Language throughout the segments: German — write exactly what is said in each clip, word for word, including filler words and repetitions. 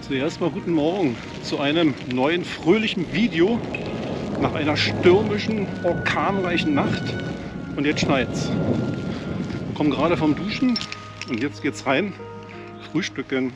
Zuerst mal guten Morgen zu einem neuen fröhlichen Video nach einer stürmischen, orkanreichen Nacht. Und jetzt schneit's. Ich komme gerade vom Duschen und jetzt geht's rein, frühstücken.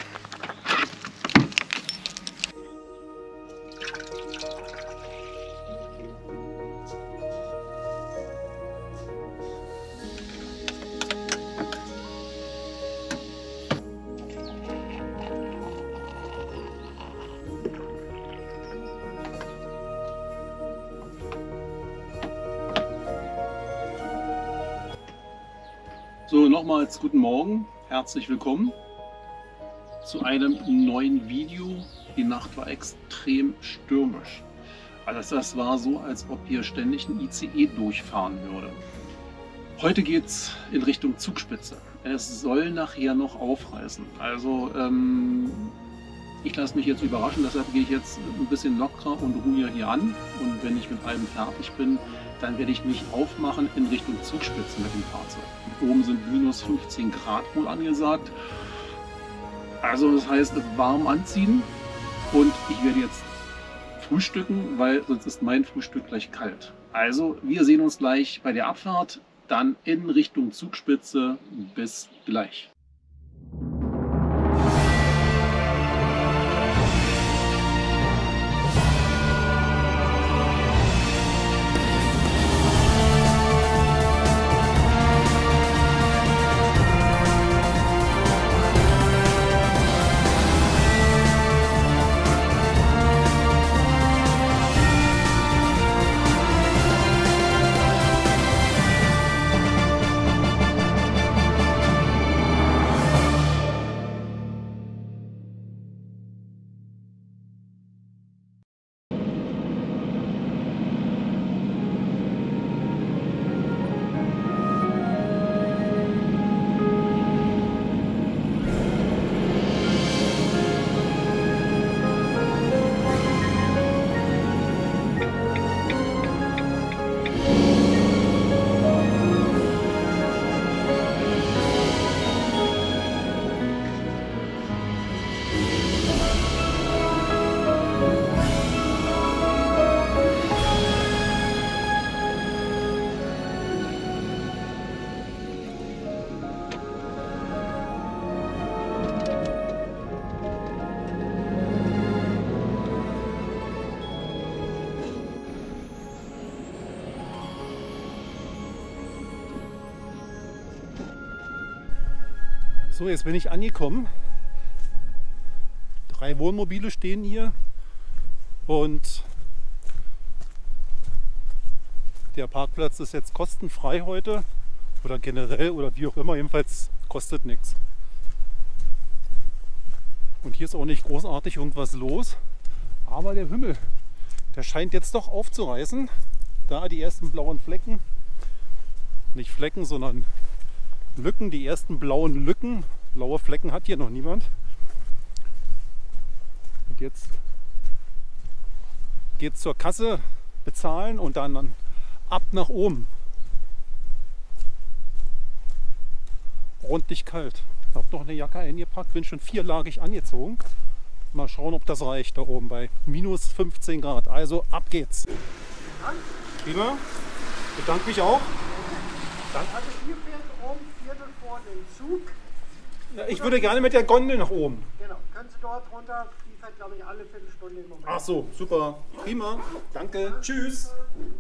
So, nochmals guten Morgen, herzlich willkommen zu einem neuen Video. Die Nacht war extrem stürmisch. Also das war so, als ob hier ständig ein I C E durchfahren würde. Heute geht es in Richtung Zugspitze. Es soll nachher noch aufreißen. Also ähm, ich lasse mich jetzt überraschen, deshalb gehe ich jetzt ein bisschen lockerer und ruhiger hier an. Und wenn ich mit allem fertig bin, dann werde ich mich aufmachen in Richtung Zugspitze mit dem Fahrzeug. Oben sind minus fünfzehn Grad wohl angesagt. Also das heißt warm anziehen und ich werde jetzt frühstücken, weil sonst ist mein Frühstück gleich kalt. Also wir sehen uns gleich bei der Abfahrt, dann in Richtung Zugspitze. Bis gleich. So, jetzt bin ich angekommen. Drei Wohnmobile stehen hier und der Parkplatz ist jetzt kostenfrei heute oder generell oder wie auch immer, jedenfalls kostet nichts. Und hier ist auch nicht großartig irgendwas los, aber der Himmel, der scheint jetzt doch aufzureißen. Da die ersten blauen Flecken, nicht Flecken, sondern Lücken, die ersten blauen Lücken. Blaue Flecken hat hier noch niemand. Und jetzt geht es zur Kasse, bezahlen und dann, dann ab nach oben. Ordentlich kalt. Ich habe noch eine Jacke eingepackt, bin schon vierlagig angezogen. Mal schauen, ob das reicht da oben bei minus fünfzehn Grad. Also ab geht's. Prima. Bedanke mich auch. Danke. Also hier fährt um Viertel vor den Zug. Ja, ich würde gerne mit der Gondel nach oben. Genau, können Sie dort runter. Die fährt, glaube ich, alle Viertelstunde im Moment. Ach so, super. Prima. Danke. Tschüss.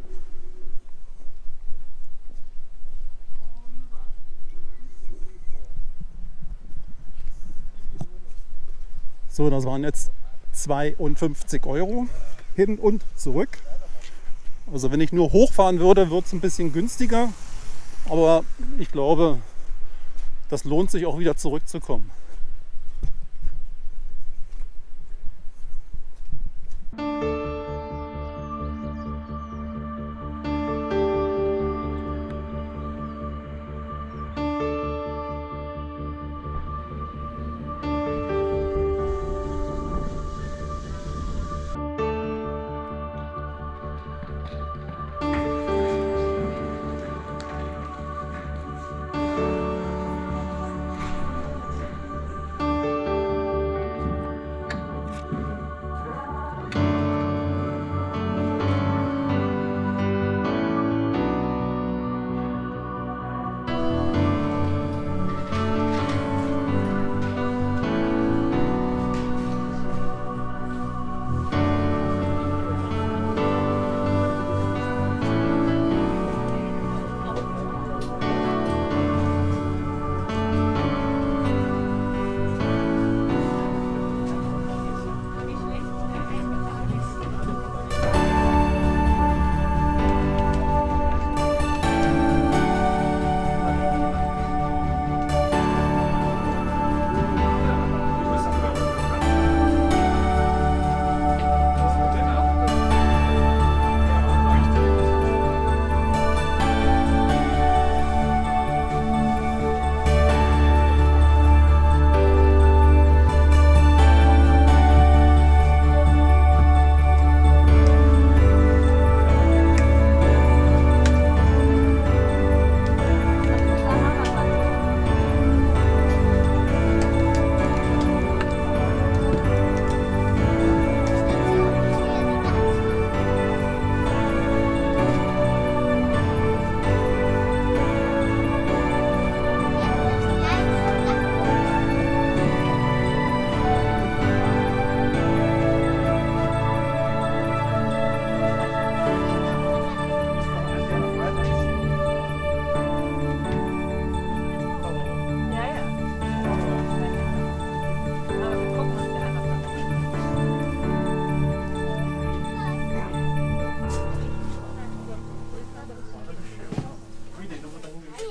So, das waren jetzt zweiundfünfzig Euro hin und zurück. Also wenn ich nur hochfahren würde, wird es ein bisschen günstiger. Aber ich glaube, das lohnt sich auch wieder zurückzukommen.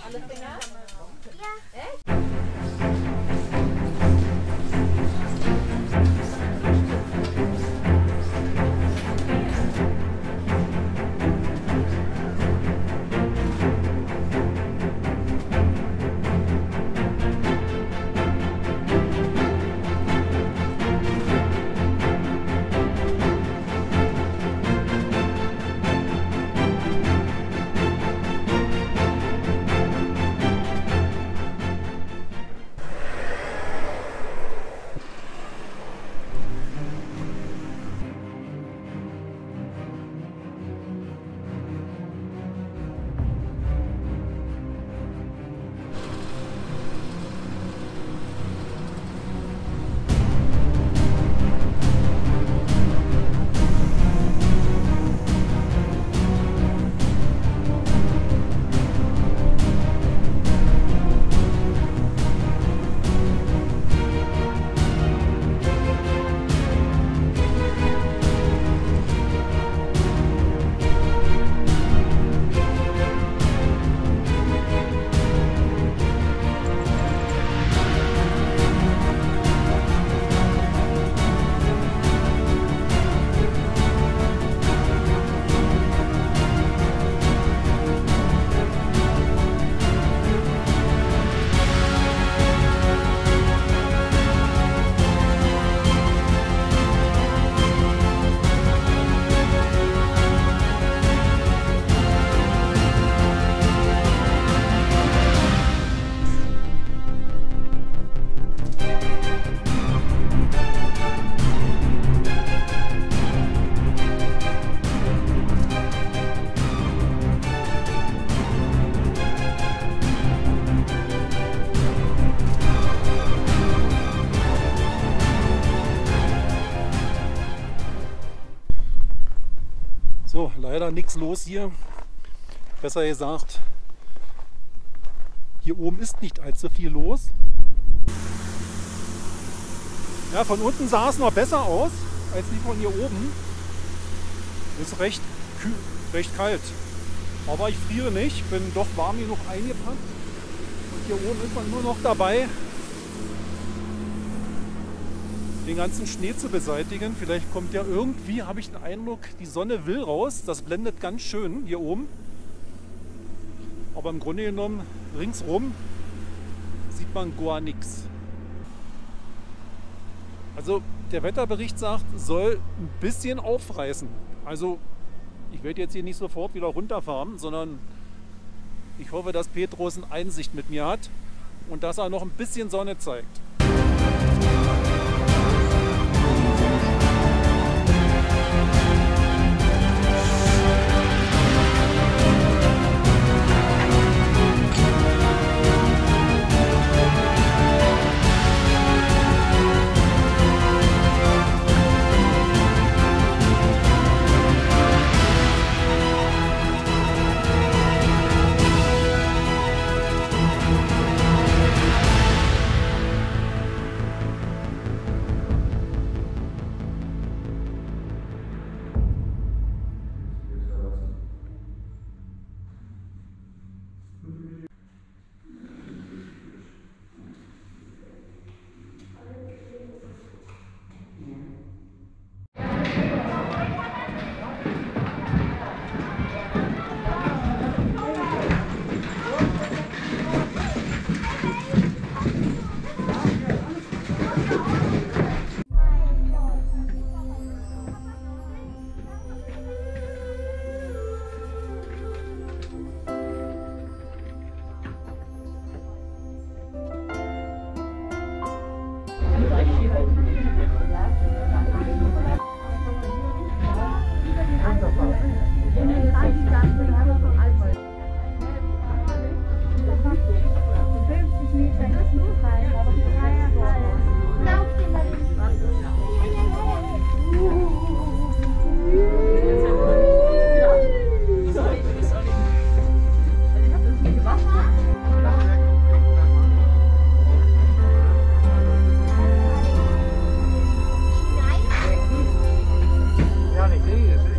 Alle Finger? Ja. Echt? So, leider nichts los hier. Besser gesagt, hier oben ist nicht allzu viel los. Ja, von unten sah es noch besser aus als die von hier oben. Ist recht, kühl, recht kalt. Aber ich friere nicht, bin doch warm genug eingepackt. Und hier oben ist man nur noch dabei, den ganzen Schnee zu beseitigen. Vielleicht kommt ja irgendwie, habe ich den Eindruck, die Sonne will raus. Das blendet ganz schön hier oben. Aber im Grunde genommen, ringsrum sieht man gar nichts. Also der Wetterbericht sagt, soll ein bisschen aufreißen. Also ich werde jetzt hier nicht sofort wieder runterfahren, sondern ich hoffe, dass Petrus eine Einsicht mit mir hat und dass er noch ein bisschen Sonne zeigt.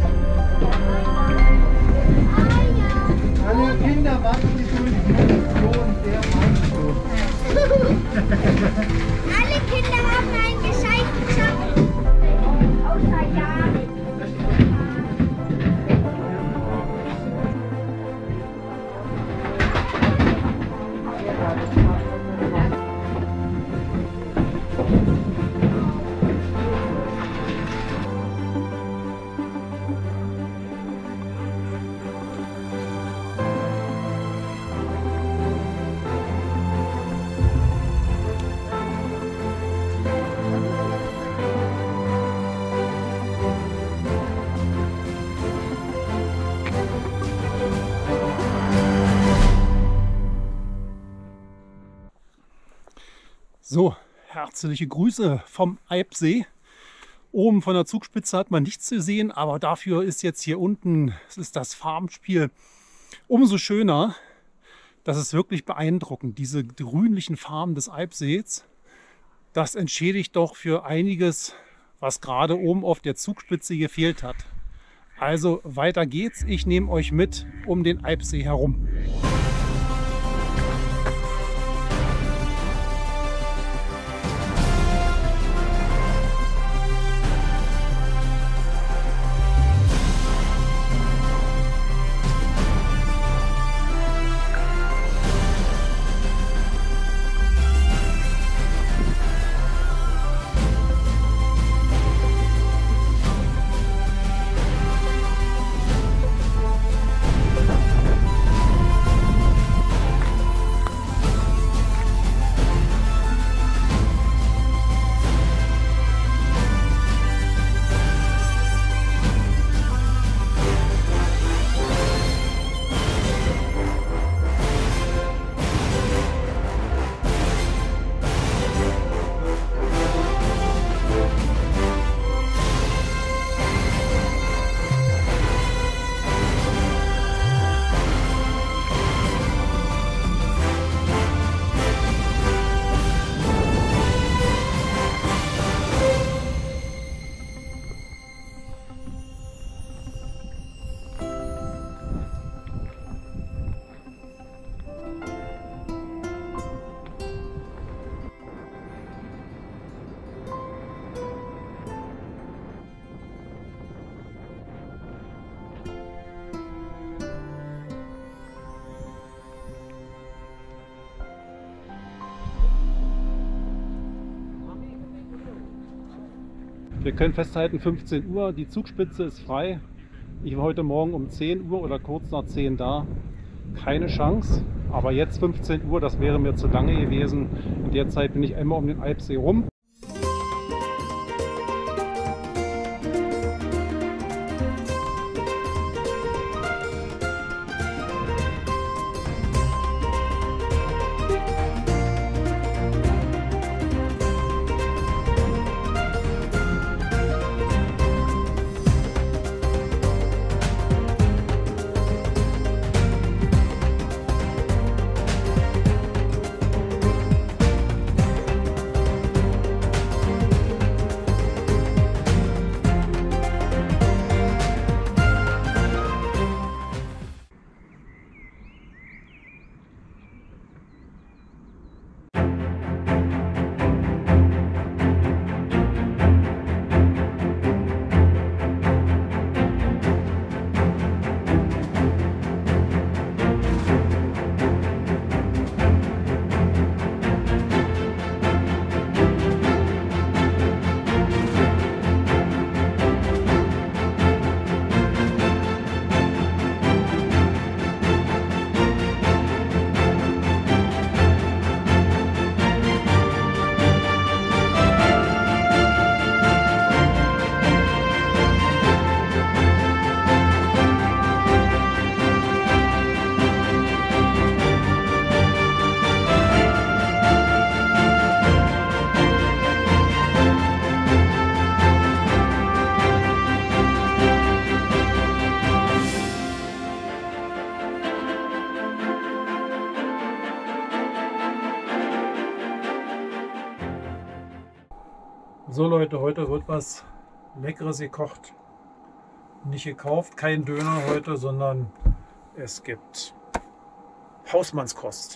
Alle Kinder warten die So, herzliche Grüße vom Eibsee. Oben von der Zugspitze hat man nichts zu sehen, aber dafür ist jetzt hier unten, es ist das Farbenspiel umso schöner. Das ist wirklich beeindruckend, diese grünlichen Farben des Eibsees. Das entschädigt doch für einiges, was gerade oben auf der Zugspitze gefehlt hat. Also weiter geht's, ich nehme euch mit um den Eibsee herum. Wir können festhalten, fünfzehn Uhr, die Zugspitze ist frei. Ich war heute Morgen um zehn Uhr oder kurz nach zehn da. Keine Chance, aber jetzt fünfzehn Uhr, das wäre mir zu lange gewesen. In der Zeit bin ich einmal um den Eibsee rum. So Leute, heute wird was Leckeres gekocht. Nicht gekauft, kein Döner heute, sondern es gibt Hausmannskost.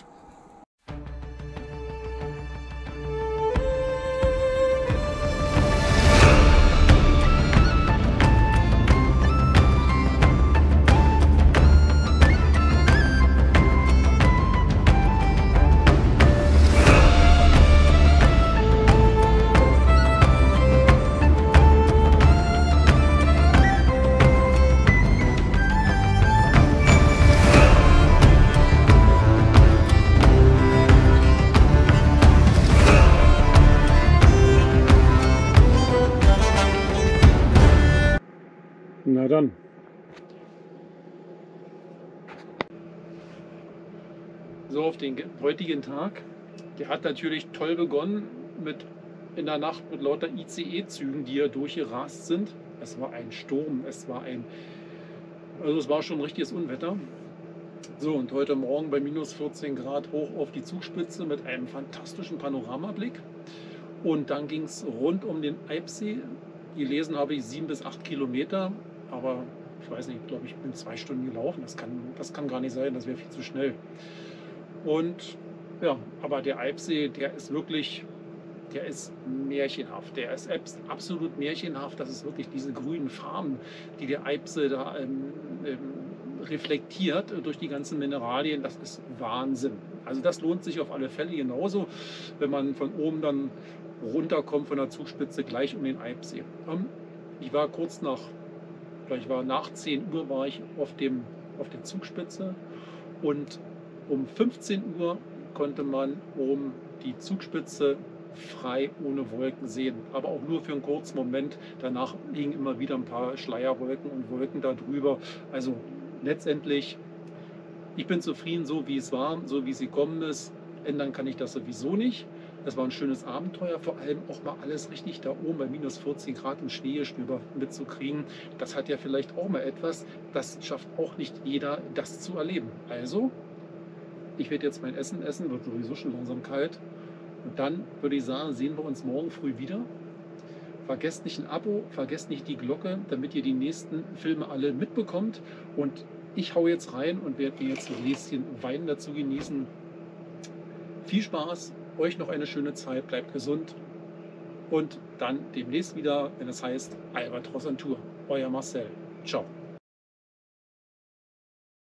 dann. So, auf den heutigen Tag, der hat natürlich toll begonnen mit in der Nacht mit lauter I C E-Zügen, die hier durchgerast sind. Es war ein Sturm, es war ein, also es war schon ein richtiges Unwetter. So, und heute Morgen bei minus vierzehn Grad hoch auf die Zugspitze mit einem fantastischen Panoramablick. Und dann ging es rund um den Eibsee. Gelesen habe ich sieben bis acht Kilometer, aber ich weiß nicht, ich glaube, ich bin zwei Stunden gelaufen. Das kann, das kann gar nicht sein, das wäre viel zu schnell. Und ja, aber der Eibsee, der ist wirklich, der ist märchenhaft. Der ist absolut märchenhaft. Das ist wirklich diese grünen Farben, die der Eibsee da ähm, ähm, reflektiert durch die ganzen Mineralien. Das ist Wahnsinn. Also das lohnt sich auf alle Fälle genauso, wenn man von oben dann runterkommt von der Zugspitze gleich um den Eibsee. Ich war kurz nach, vielleicht war nach zehn Uhr war ich auf, dem, auf der Zugspitze und um fünfzehn Uhr konnte man oben die Zugspitze frei ohne Wolken sehen, aber auch nur für einen kurzen Moment. Danach liegen immer wieder ein paar Schleierwolken und Wolken darüber. Also letztendlich, ich bin zufrieden, so wie es war, so wie es gekommen ist. Ändern kann ich das sowieso nicht. Das war ein schönes Abenteuer, vor allem auch mal alles richtig da oben bei minus vierzehn Grad im Schneegestöber mitzukriegen. Das hat ja vielleicht auch mal etwas, das schafft auch nicht jeder, das zu erleben. Also, ich werde jetzt mein Essen essen, wird sowieso schon langsam kalt. Und dann würde ich sagen, sehen wir uns morgen früh wieder. Vergesst nicht ein Abo, vergesst nicht die Glocke, damit ihr die nächsten Filme alle mitbekommt. Und ich hau jetzt rein und werde mir jetzt ein Gläschen Wein dazu genießen. Viel Spaß, euch noch eine schöne Zeit, bleibt gesund und dann demnächst wieder, wenn es heißt Albatros on Tour. Euer Marcel. Ciao.